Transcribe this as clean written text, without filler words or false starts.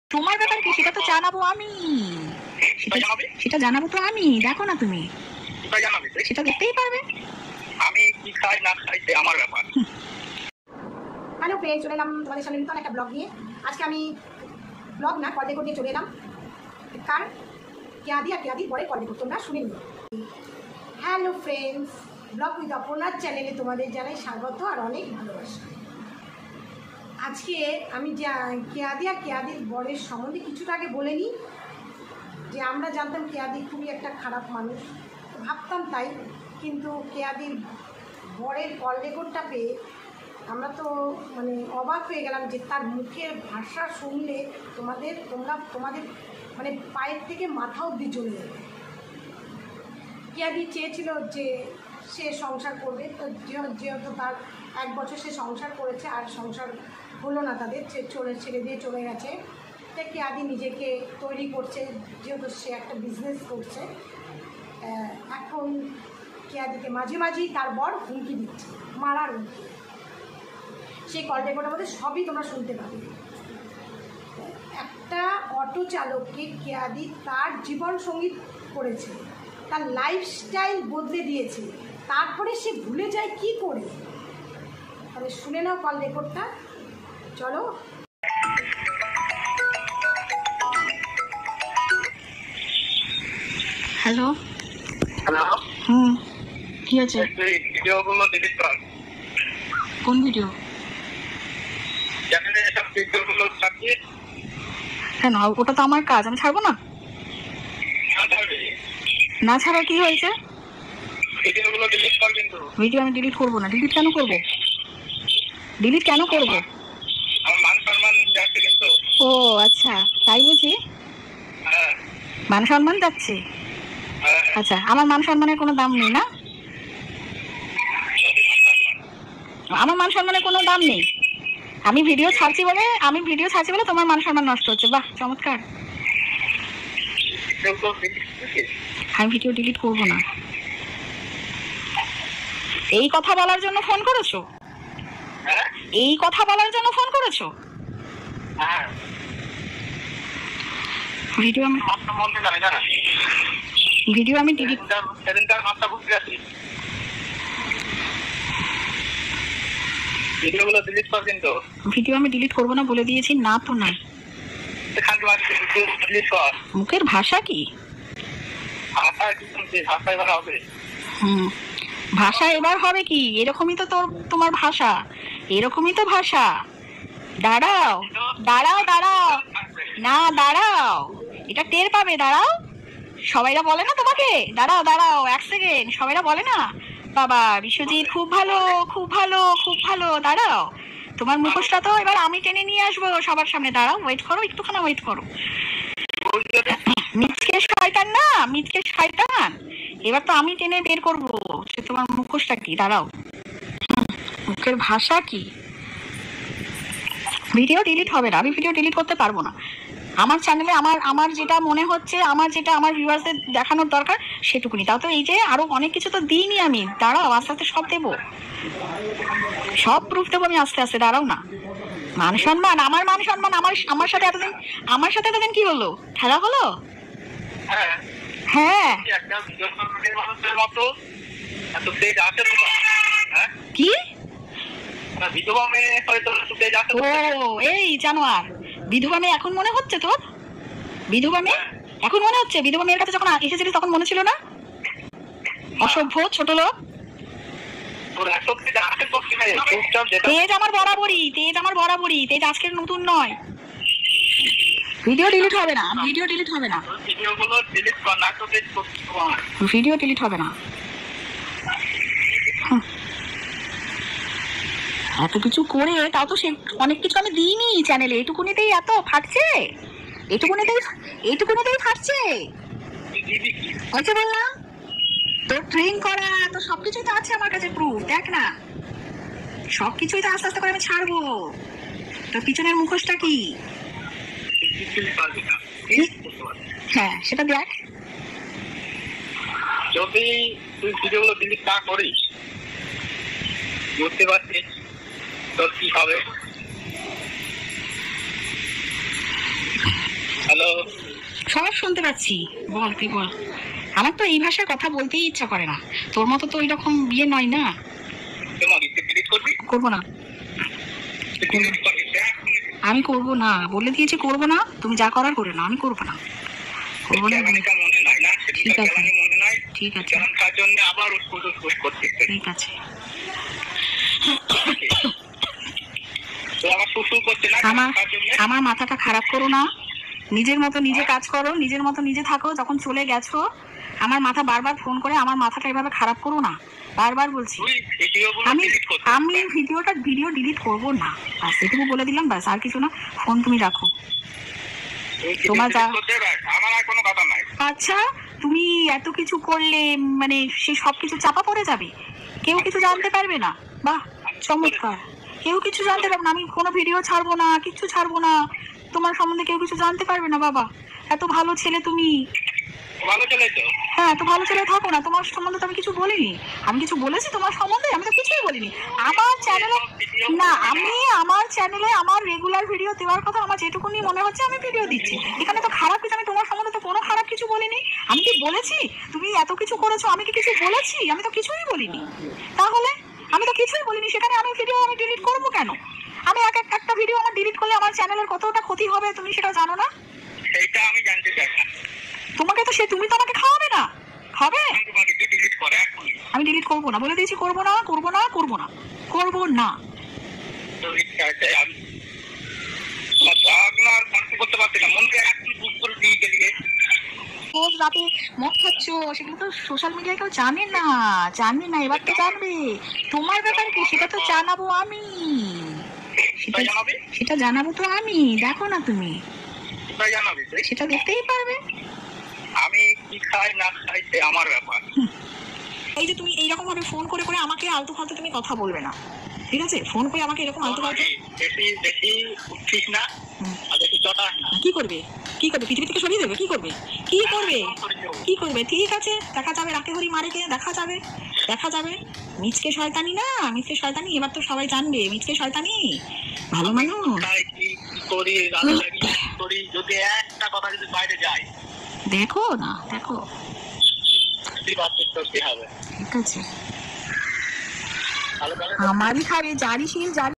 তোমার ব্যাপার কি সেটা তো জানাবো আমি। সেটা জানাবো তো আমি। দেখো না তুমি, সেটা দেখতেই পারবে। আমি কি খাই না খাই আমার ব্যাপার। হ্যালো ফ্রেন্ড, চলে এলাম তোমাদের সামনে নতুন একটা ব্লগ নিয়ে। আজকে আমি ব্লগ না কল রেকর্ড নিয়ে চলে এলাম। কার কেয়াদি পরে কল রেকর্ড তোমরা শুনে নিও। হ্যালো ফ্রেন্ডস, ব্লগ উইথ অপর্ণার চ্যানেলে তোমাদের জানাই স্বাগত আর অনেক ভালোবাসা। আজকে আমি কেয়াদির বরের সম্বন্ধে কিছুটা আগে বলে নিই যে আমরা জানতাম কেয়াদি খুবই একটা খারাপ মানুষ, ভাবতাম তাই, কিন্তু কেয়াদির বরের কল রেকর্ডটা পেয়ে আমরা তো মানে অবাক হয়ে গেলাম যে তার মুখের ভাষা শুনলে তোমাদের মানে পায়ের থেকে মাথা অবধি চলে যাবে। কেয়াদি চেয়েছিল যে সে সংসার করবে, তো যেহেতু তার 1 বছর সে সংসার করেছে আর সংসার হলো না তাদের, ছেড়ে দিয়ে চলে গেছে। তাই কেয়াদি নিজেকে তৈরি করছে, যেহেতু সে একটা বিজনেস করছে। এখন কেয়াদিকে মাঝে মাঝেই তার বর হুমকি দিচ্ছে, মারার হুমকি। সেই কল রেকর্ডের মধ্যে সবই তোমরা শুনতে পাবে। একটা অটো চালককে কেয়াদি তার জীবন সঙ্গী করেছে, তার লাইফস্টাইল বদলে দিয়েছে, তারপরে সে ভুলে যায় কি করে। তাহলে শুনে নাও কল রেকর্ডটা, চলো। হ্যালো। হ্যালো। কি আছে? ভিডিওগুলো ডিলিট কর। কোন ভিডিও? চ্যানেলে সব ভিডিওগুলো ছাড়িয়ে। কেন? ওটা তো আমার কাজ, আমি ছাড়বো না। না ছাড়া কি হয়েছে? ভিডিওগুলো ডিলিট কর। কিন্তু ভিডিও আমি ডিলিট করবো না। ডিলিট কেন করবো? ডিলিট কেন করবো? আমার মান সম্মান যাচ্ছে কিন্তু। ও আচ্ছা, তাই বুঝি। হ্যাঁ মান সম্মান যাচ্ছে। হ্যাঁ। আচ্ছা, আমার মান সম্মানের কোনো দাম নেই না? আমার মান সম্মানের কোনো দাম নেই। আমি ভিডিও ছাড়ছি বলে তোমার মান সম্মান নষ্ট হচ্ছে। বাহ, চমৎকার। আমি ভিডিও ডিলিট করবো না। এই কথা বলার জন্য ফোন করেছো? এই কথা বলার জন্য ফোন করেছো? হ্যাঁ। ভিডিও আমি ডিলিট ভিডিওগুলো ডিলিট কর। কিন্তু ভিডিও আমি ডিলিট করবো না বলে দিয়েছি। না তো না। ডিলিট কর। মুখের ভাষা কি? ভাষা এবার হবে। ভাষা এবার হবে কি? এরকমই তো তোমার ভাষা, এরকমই তো ভাষা। দাঁড়াও দাঁড়াও দাঁড়াও, না দাঁড়াও, এটা টের পাবে। দাঁড়াও, সবাইরা বলে না তোমাকে? দাঁড়াও দাঁড়াও 1 সেকেন্ড, সবাইরা বলে না বাবা বিশ্বজিৎ খুব ভালো খুব ভালো খুব ভালো। দাঁড়াও, তোমার মুখোশটা তো এবার আমি টেনে নিয়ে আসবো সবার সামনে। দাঁড়াও, ওয়েট করো, একটুখানি ওয়েট করো। মিথকে শয়তান না, মিথকে শয়তান, এবার তো আমি টেনে বের করবো সে তোমার মুখোশটা কি। দাঁড়াও, মুখের ভাষা কি? ভিডিও ডিলিট হবে না, আমি ভিডিও ডিলিট করতে পারবো না। আমার চ্যানেলে আমার যেটা মনে হচ্ছে, আমার ভিউয়ার্সদের দেখানোর দরকার সেটুকুনি। তাও তো এই যে আরো অনেক কিছু তো দিইনি আমি। দাঁড়াও, আস্তে আস্তে সব দেবো, সব প্রুফ দেবো আমি আস্তে আস্তে। দাঁড়াও না। মান সম্মান, আমার মান সম্মান, আমার সাথে এতদিন কি হলো? খেলা হলো? হ্যাঁ। কি ও এই জানোয়ার, বিধবা মেয়ে এখন মনে হচ্ছে তোর? বিধবা মেয়ে এখন মনে হচ্ছে? বিধবা মেয়ের কাছে যখন এসেছিলিস তখন মনে ছিল না? অসভ্য ছোট লোক। তেজ আমার বরাবরই, তেজ আজকের নতুন নয়। ভিডিও ডিলিট হবে না, ভিডিও ডিলিট হবে না, ভিডিও ডিলিট হবে না। এত কিছু করে তাও তো সে অনেক কিছু আমি দিইনি চ্যানেলে। এটুকুনিতেই এত ফাটছে, এটুকুনিতেই ফাটছে। বললাম তোর ট্রেন করা তো সবকিছুই তো আছে আমার কাছে প্রুফ। দেখ না, সবকিছুই তো আস্তে আস্তে করে আমি ছাড়বো। তোর পিছনের মুখোশটা কি? হ্যাঁ, সেটা দেখ। যদি তুই ভিডিওগুলো ডিলিট না করিস, বুঝতে পারছিস তোর কি হবে। সব শুনতে পাচ্ছি, বল তুই বল। আমার তো এই ভাষায় কথা বলতেই ইচ্ছা করে না, তোর মতো তো ওইরকম বিয়ে নয় না। ডিলিট করবি? করবো না, ডিলিট করবি? আমি করবো না, বলে দিয়েছি করবো না, তুমি যা করার করে না, আমি করবো না, করবো না। কেলানিটা মনে নাই না? ঠিক আছে। কেলানি মনে নাই? ঠিক আছে, কেলান খাওয়ার জন্য আবার উসকুস করছিস। ঠিক আছে। তো আমার শ্বশুর করছে না আমার কেলান খাওয়ার জন্য? আমার মাথাটা খারাপ করো না, নিজের মতো নিজে কাজ করো, নিজের মতো নিজে থাকো। যখন চলে গেছো আমার মাথা বারবার ফোন করে, আমার মাথাটা এভাবে খারাপ করো না, বারবার বলছি। তুই ভিডিওগুলো আমি ডিলিট করছিস। আমি ভিডিও ডিলিট করবো না, ব্যাস এটুকু বলে দিলাম, ব্যাস আর কিছু না। ফোন তুমি রাখো। তুই তোমার delete যা- করতে ব্যাস, আমার আর কোনো কথা নাই। আচ্ছা, তুমি এত কিছু করলে মানে সে সব কিছু চাপা পড়ে যাবে, কেউ কিছু জানতে পারবে না? বাহ, চমৎকার। কেউ কিছু জানতে পারবে না, আমি কোনো ভিডিও ছাড়বো না, কিচ্ছু ছাড়বো না, তোমার সম্বন্ধে কেউ কিছু জানতে পারবে না। বাবা, এত ভালো ছেলে তুমি। ভালো চলে তো? হ্যাঁ, এত ভালো ছেলে থাকো না, তোমার সম্বন্ধে তো আমি কিছু বলিনি। আমি কিছু বলেছি তোমার সম্বন্ধে? আমি তো কিছুই বলিনি। আমার চ্যানেলে না, আমি আমার চ্যানেলে আমার রেগুলার ভিডিও দেওয়ার কথা, আমার যেটুকুনি মনে হচ্ছে আমি ভিডিও দিচ্ছি। এখানে তো খারাপ কিছু, আমি তোমার সম্বন্ধে তো কোনো খারাপ কিছু বলিনি। আমি কি বলেছি তুমি এত কিছু করেছো? আমি কি কিছু বলেছি? আমি তো কিছুই বলিনি। তাহলে আমি তো কিছুই বলিনি, সেখানে আমি ভিডিও আমি ডিলিট করবো কেন? আমি একটা ভিডিও আমার ডিলিট করলে আমার চ্যানেলের কতটা ক্ষতি হবে তুমি সেটা জানো না? সেইটা আমি জানতে চাই না। তোমাকে তো তুমি তো আমাকে খাওয়াবে না, হবে? আমি তোমাকে ডিলিট করে এখনই। আমি ডিলিট করবো না, বলে দিয়েছি করবো না, করবো না, করবো না, করবো না। তো ইচ্ছা আছে আমি আমার রাগগুলো আর কন্ট্রোল করতে পারছি না। মনকে একটু বুক করে দিয়ে গেলিয়ে। রোজ রাতে মদ খাচ্ছ, সেগুলো তো সোশ্যাল মিডিয়ায় কেউ জানে না, জানবে না, এবার তো জানবে। তোমার ব্যাপার কি সেটা তো জানাবো আমি, কোথায় জানাবি? সেটা জানাবো তো আমি, দেখো না তুমি, কোথায় জানাবি তুই? সেটা দেখতেই পারবে। আমি কি খাই না খাই সে আমার ব্যাপার। এই যে তুমি এইরকম ভাবে ফোন করে করে আমাকে আলতু ফালতু তুমি কথা বলবে না, ঠিক আছে? ফোন করে আমাকে এরকম আলতু ফালতু বেশি বেশি উঠছিস না আর বেশি চটাস না। কি করবে? কি করবে? পৃথিবী থেকে সরিয়ে দেবে? কি করবে? কি করবে? কি করবে? ঠিক আছে, দেখা যাবে, রাতে হরি মারেকে দেখা যাবে, দেখা যাবে। মিচকে শয়তানি না, মিচকে শয়তানি, এবার তো সবাই জানবে মিচকে শয়তানি। ভালো মানুষ। খাই কি করি রাগারাগি কি করি, যদি একটা কথা যদি বাইরে যায় দেখো না, দেখো, তুই বাচ্চা করতে হবে। ঠিক আছে। ভালো করে আমারই খাবে, জারি শিল জারি।